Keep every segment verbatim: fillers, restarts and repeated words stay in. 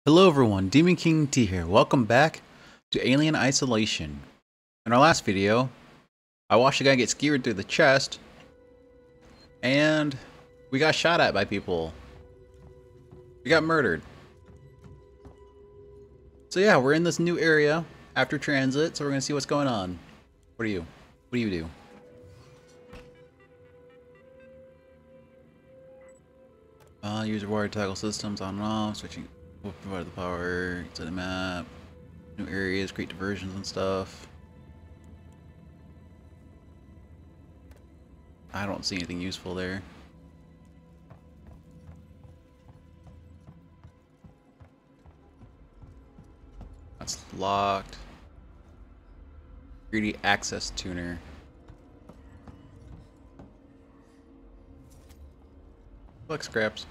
Hello everyone, Demonkingt here. Welcome back to Alien Isolation. In our last video, I watched a guy get skewered through the chest, and we got shot at by people. We got murdered. So yeah, we're in this new area after transit, so we're gonna see what's going on. What do you? What do you do? Uh, use wired toggle systems on and off, switching. We'll provide the power to the map. New areas, create diversions and stuff. I don't see anything useful there. That's locked. Greedy access tuner. Look, scraps.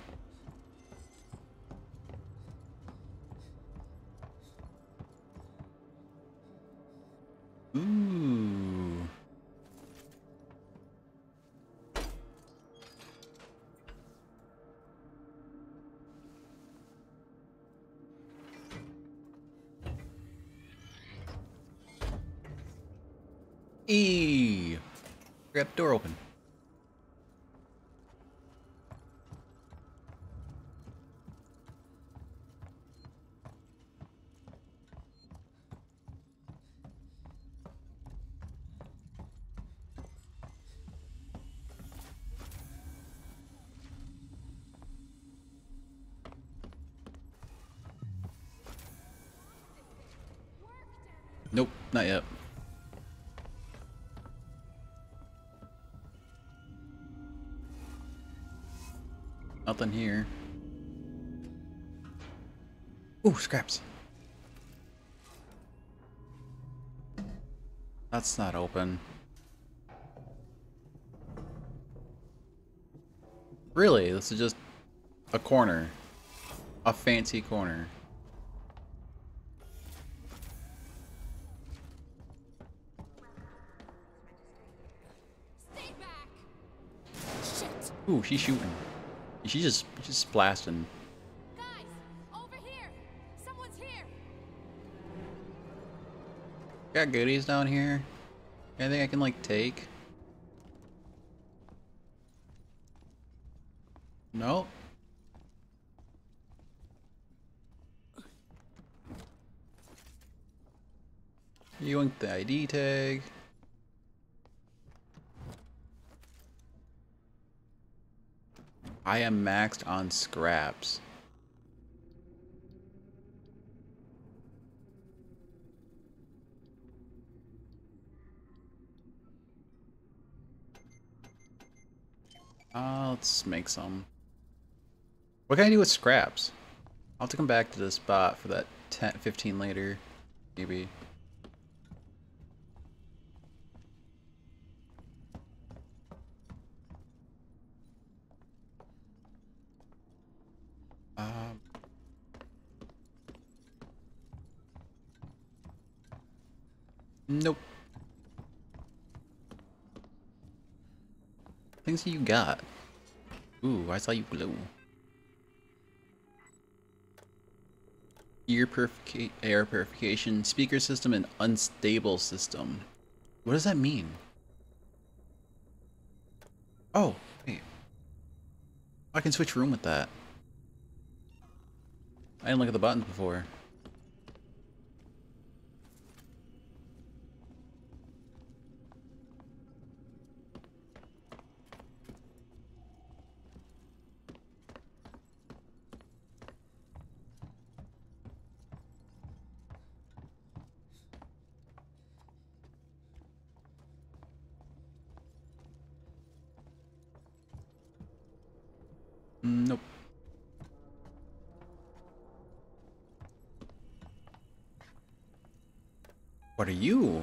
Ooh. E. Grab the door open. Nope, not yet. Nothing here. Ooh, scraps. That's not open. Really? This is just a corner. A fancy corner. Stay back. Shit. Ooh, she's shooting. She's just she's just blasting. Guys, over here. Someone's here. Got goodies down here. Anything I can like take? Nope. You want the I D tag? I am maxed on scraps. Uh, let's make some. What can I do with scraps? I'll have to come back to this spot for that ten, fifteen later, maybe. Um, nope. Things you got. Ooh, I saw you glow. Ear purification, air purification, speaker system, and unstable system. What does that mean? Oh, wait. I can switch room with that. I didn't look at the buttons before. Mm, nope. What are you?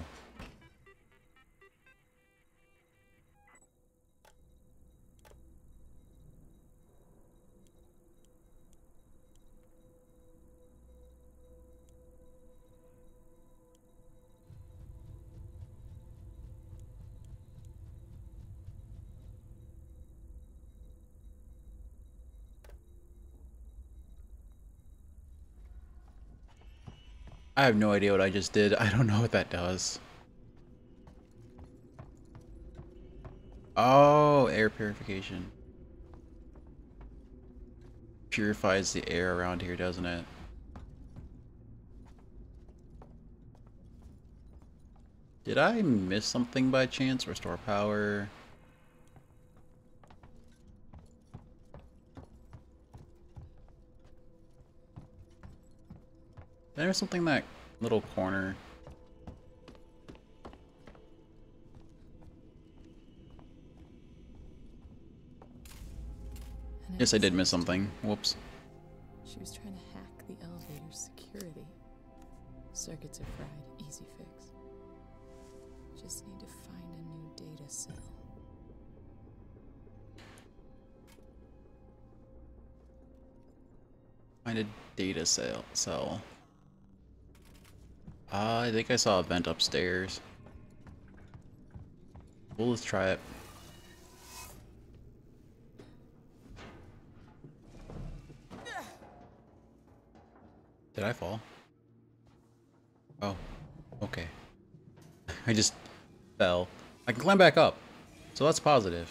I have no idea what I just did. I don't know what that does. Oh, air purification. Purifies the air around here, doesn't it? Did I miss something by chance? Restore power. Did I miss something in that little corner? Yes, I did miss something. Whoops. She was trying to hack the elevator's security. Circuits are fried, easy fix. Just need to find a new data cell. Find a data cell. cell. Uh, I think I saw a vent upstairs. Well, let's try it. Did I fall? Oh, okay. I just fell. I can climb back up, so that's positive.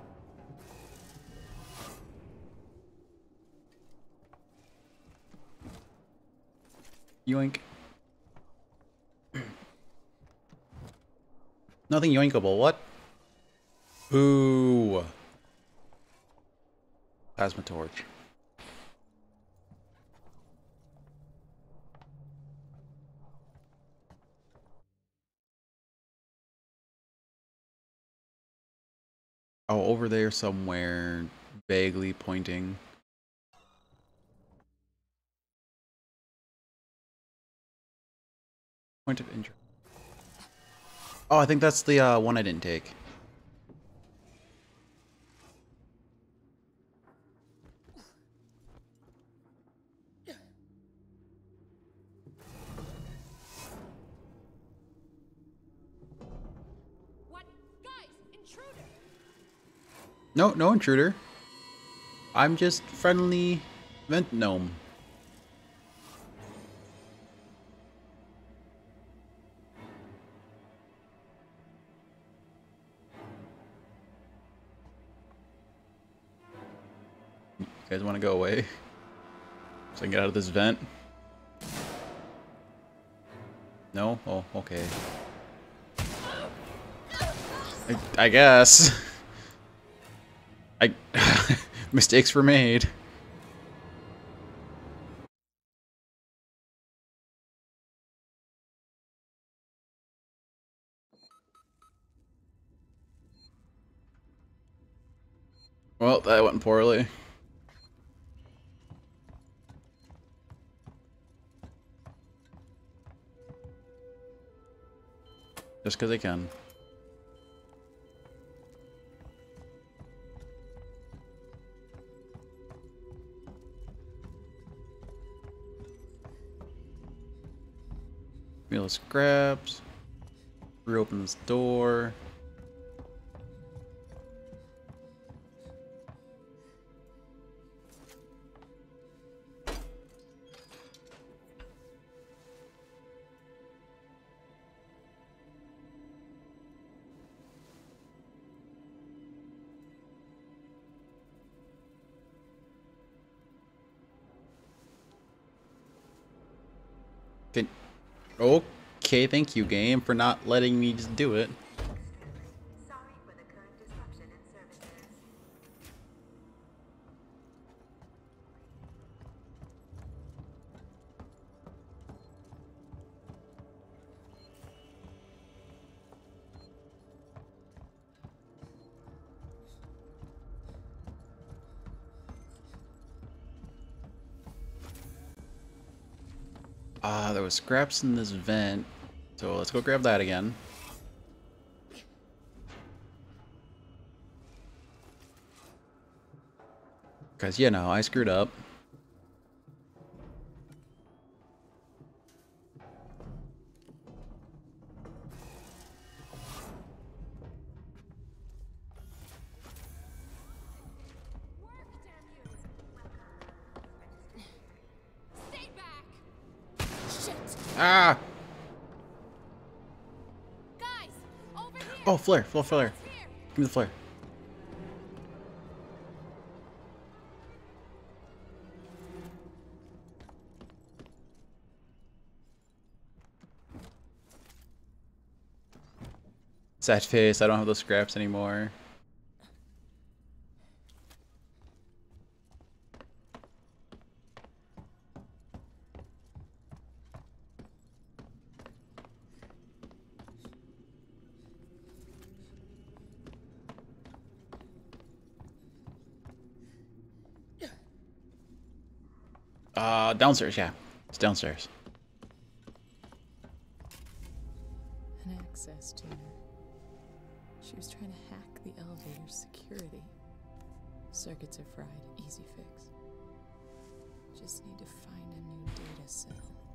Yoink. Nothing yoinkable, what? Boo. Plasma torch. Oh, over there somewhere, vaguely pointing. Point of interest. Oh, I think that's the uh, one I didn't take. What? Guys, intruder! No, no intruder. I'm just friendly vent gnome. You guys want to go away? So I can get out of this vent? No? Oh, okay. I, I guess. I mistakes were made. Well, that went poorly. Just because I can. Meal scraps. Reopen this door. Can, okay, thank you, game, for not letting me just do it. Sorry for the current disruption in services. Ah, uh, there was scraps in this vent, so let's go grab that again. Because, you know, I screwed up. Work, damn you! Stay back! Shit! Ah! Guys, over here! Oh, flare, flare, flare. Someone's here! Give me the flare. Sad face, I don't have those scraps anymore. Uh, downstairs, yeah. It's downstairs. An access tuner. She was trying to hack the elevator's security. Circuits are fried. Easy fix. Just need to find a new data cell.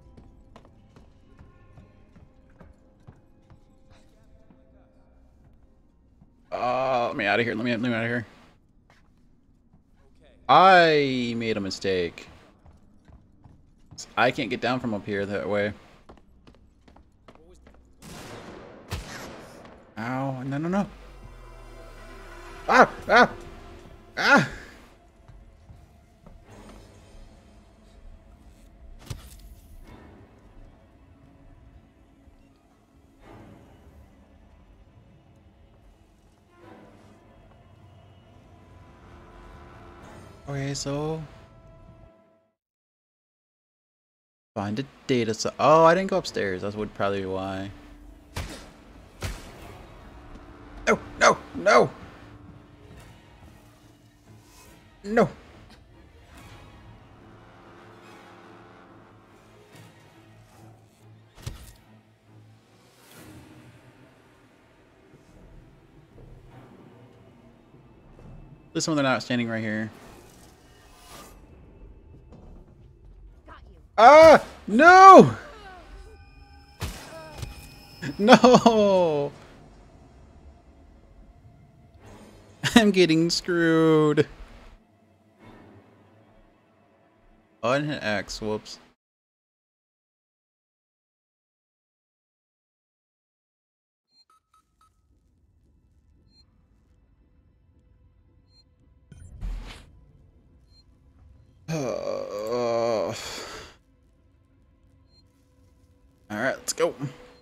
Uh, let me out of here. Let me, let me out of here. I made a mistake. I can't get down from up here that way. Ow. No, no, no. Ah! Ah! Ah! Okay, so find a data set. Oh, I didn't go upstairs. That would probably be why. No, no, no, no. This one, they're not standing right here. Got you. Ah! No! No! I'm getting screwed. Oh, I didn't hit X. Whoops. Uh, Alright, let's go.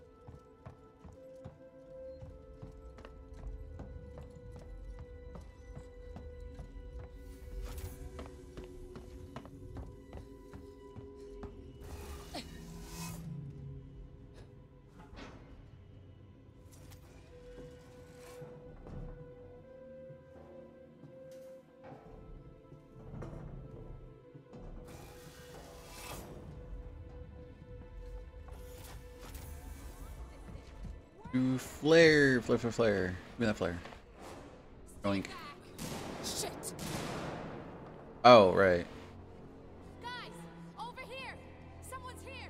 Do flare, flare, flare, flare. Give me that flare. Link. Shit! Oh, right. Guys, over here! Someone's here!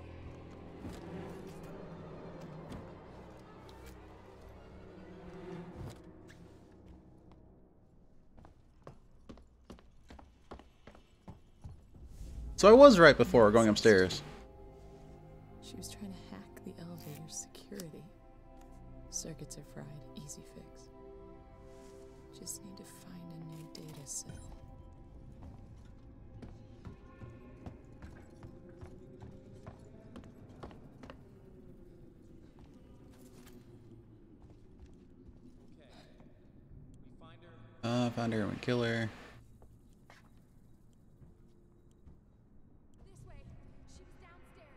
So I was right before going upstairs. She was trying to hack the elevator's security. Circuits are fried. Easy fix. Just need to find a new data cell. Uh, found her and kill her. This way. She was downstairs.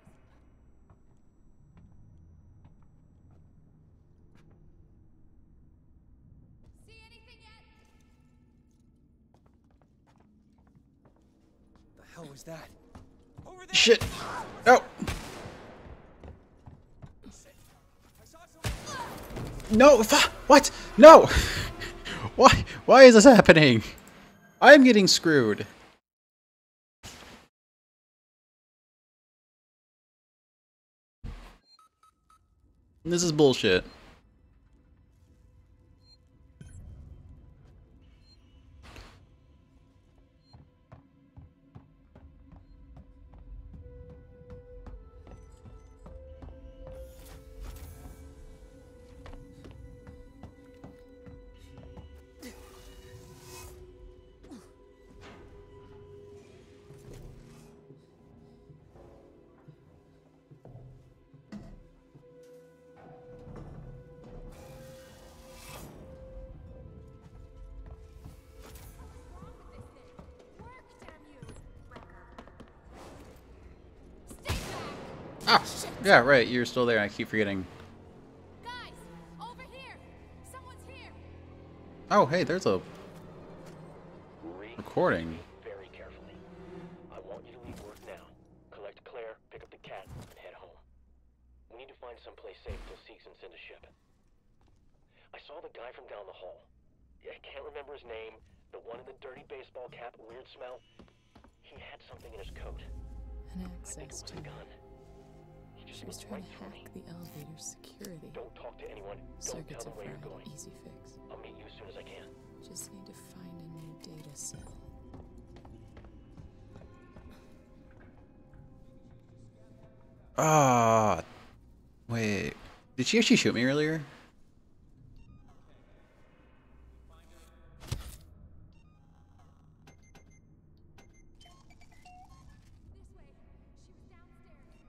See anything yet? The hell was that? Over there! Shit! No! I saw someone. No! Fa- What? No! Why? Why is this happening? I'm getting screwed. This is bullshit. Yeah, right. You're still there. I keep forgetting. Guys, over here! Someone's here! Oh, hey, there's a Read recording. very carefully. I want you to leave work now. Collect Claire, pick up the cat, and head home. We need to find someplace safe till Seeks and send a ship. I saw the guy from down the hall. I can't remember his name. The one in the dirty baseball cap, weird smell. He had something in his coat. An I think it access was to a her. gun. He just She was looked trying right to through me. hack the elevator's security. Don't talk to anyone. Don't Circuits tell are them where fried. you're going. Easy fix. I'll meet you as soon as I can. Just need to find a new data cell. Ah, wait. Did she actually shoot me earlier? This way. She was downstairs.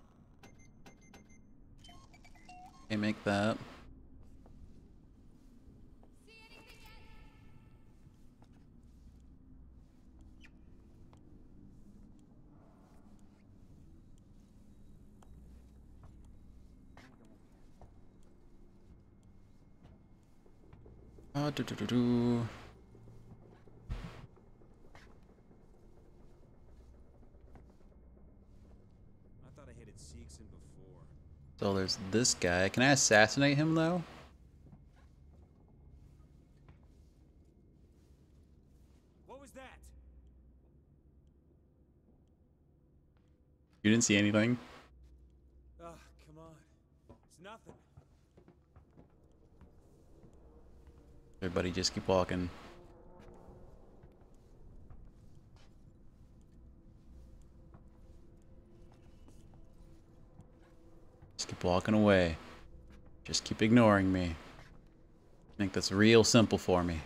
Can't make that. See anything yet? Ah, do do do do. I thought I hated Seegson before. So there's this guy. Can I assassinate him though? What was that? You didn't see anything? Ah, come on. It's nothing. Everybody just keep walking. Just keep walking away. Just keep ignoring me. Make this real simple for me.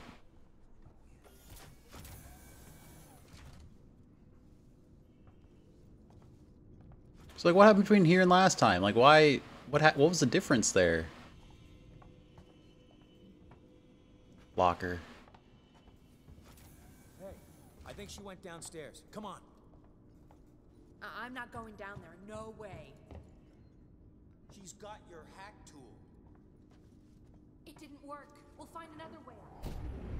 So like what happened between here and last time? Like why what ha what was the difference there? Locker. Hey, I think she went downstairs. Come on. I- I'm not going down there. No way. She's got your hack tool. It didn't work. We'll find another way out.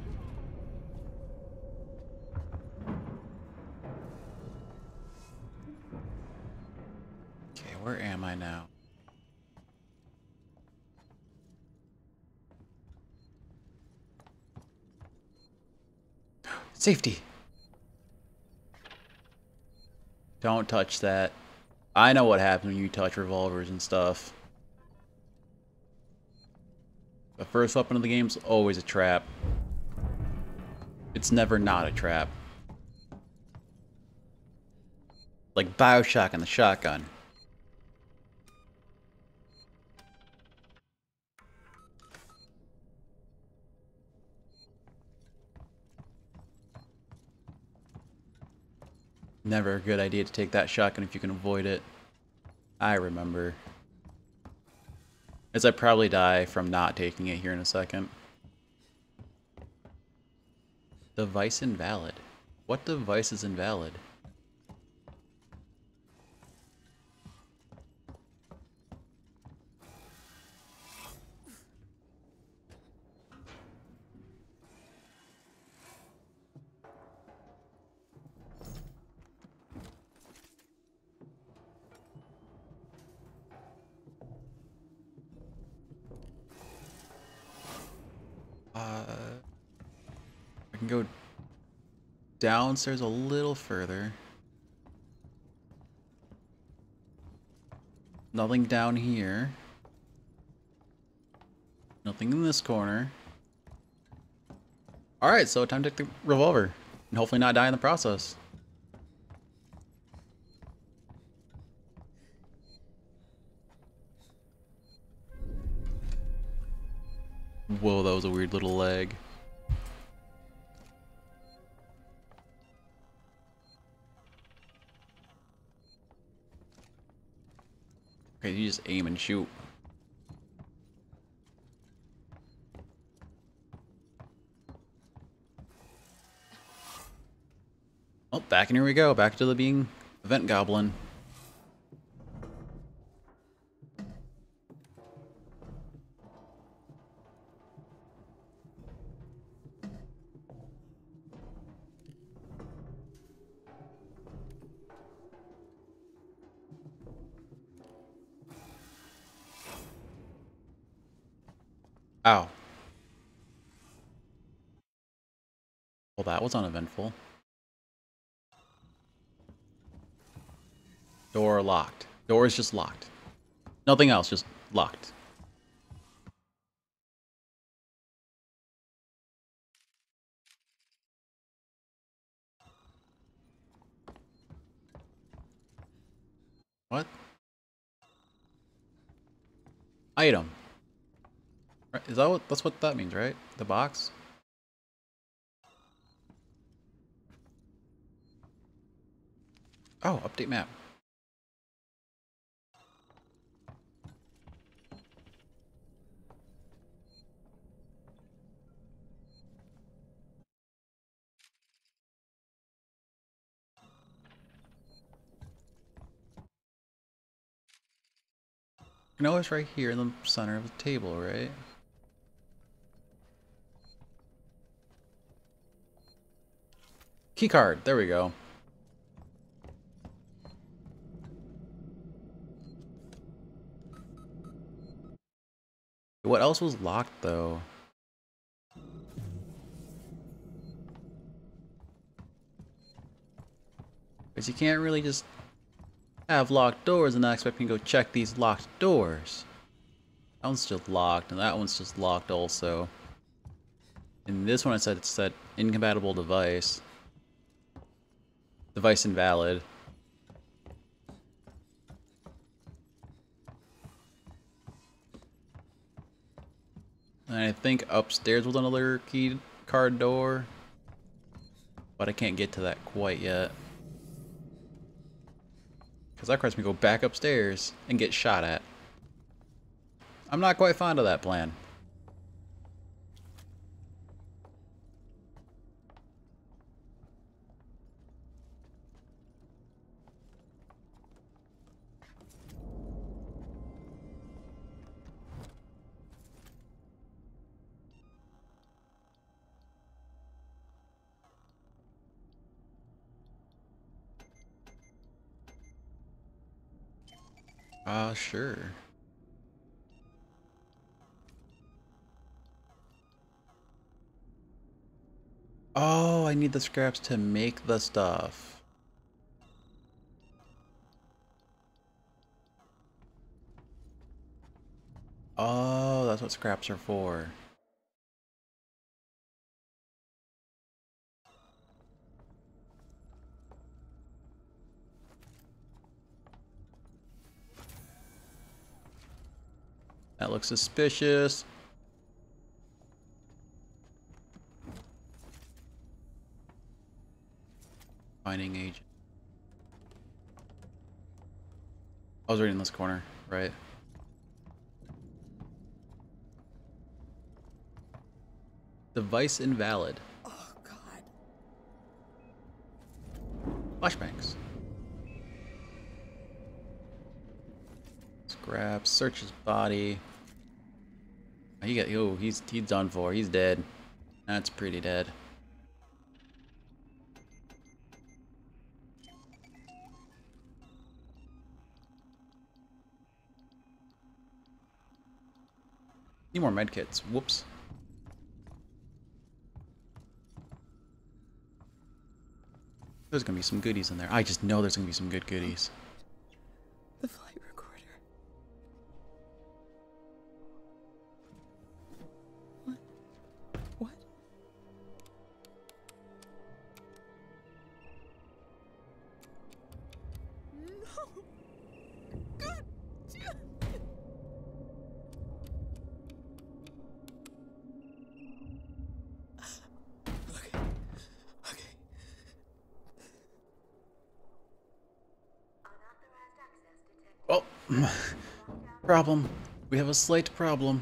Okay, where am I now? Safety. Don't touch that. I know what happens when you touch revolvers and stuff. The first weapon of the game is always a trap. It's never not a trap. Like Bioshock and the shotgun. Never a good idea to take that shotgun if you can avoid it. I remember. As I probably die from not taking it here in a second. Device invalid. What device is invalid? Uh, I can go downstairs a little further. Nothing down here. Nothing in this corner. Alright, so time to take the revolver. And hopefully not die in the process. Whoa, that was a weird little leg. Okay, you just aim and shoot. Oh, back and here we go. Back to the being event goblin. Ow. Well, that was uneventful. Door locked. Door is just locked. Nothing else, just locked. What? Item. Right, is that what, that's what that means, right? The box? Oh, update map. You know it's right here in the center of the table, right? Keycard, there we go. What else was locked though? Because you can't really just have locked doors and not expect me to go check these locked doors. That one's just locked, and that one's just locked also. And this one I said it said incompatible device. Device invalid. And I think upstairs was another key card door. But I can't get to that quite yet. Because that requires me to go back upstairs and get shot at. I'm not quite fond of that plan. Ah, uh, sure. Oh, I need the scraps to make the stuff. Oh, that's what scraps are for. That looks suspicious. Finding agent. I was right in this corner, right? Device invalid. Oh, God. Flashbangs. Scraps. Search his body. He got. Oh, he's he's done for. He's dead. That's pretty dead. Need more medkits. Whoops. There's gonna be some goodies in there. I just know there's gonna be some good goodies. The flight recorder. What? What? No! God! Okay. Okay. Unauthorized access detected. Oh, problem. We have a slight problem.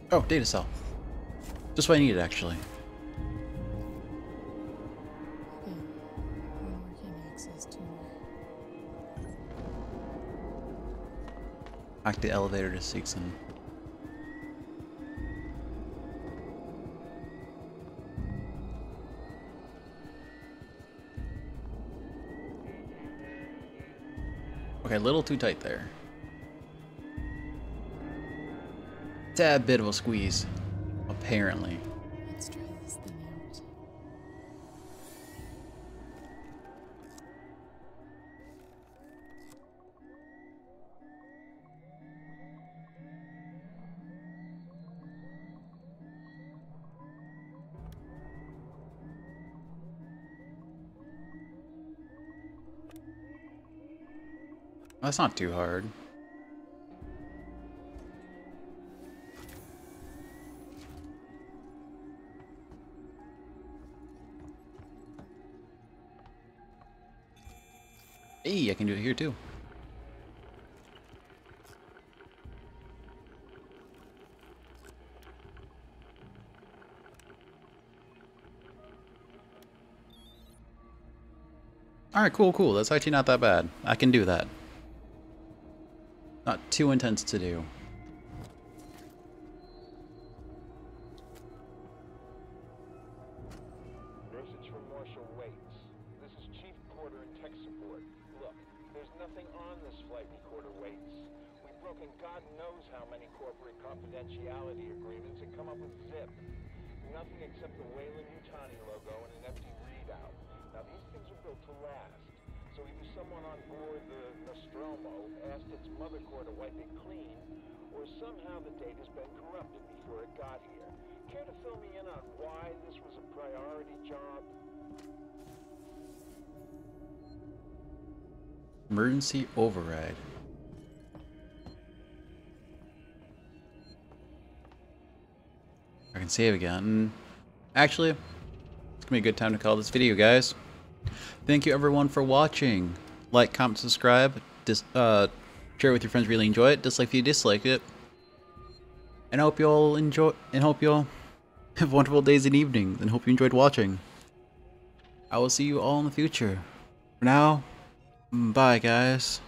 Oh, data cell. Just what I needed, actually. Okay, one working access tuner. Back the elevator to Seegson. Okay, a little too tight there. Tad bit of a squeeze, apparently. Let's try this thing out. That's not too hard. Hey, I can do it here too. Alright, cool, cool. That's actually not that bad. I can do that. Not too intense to do. Message from Marshal Waits. This is Chief Porter and tech support. Look, there's nothing on this flight recorder, Waits. We've broken God knows how many corporate confidentiality agreements and come up with zip. Nothing except the Weyland-Yutani logo and an empty readout. Now these things are built to last. So either someone on board the Nostromo asked its mother core to wipe it clean, or somehow the data's been corrupted before it got here. Care to fill me in on why this was a priority job? Emergency override. I can save again. Actually, it's gonna be a good time to call this video, guys. Thank you everyone for watching. Like, comment, subscribe, dis uh, share with your friends. Really enjoy it. Dislike if you dislike it. And I hope you all enjoy. And hope you all have wonderful days and evenings. And hope you enjoyed watching. I will see you all in the future. For now, bye, guys.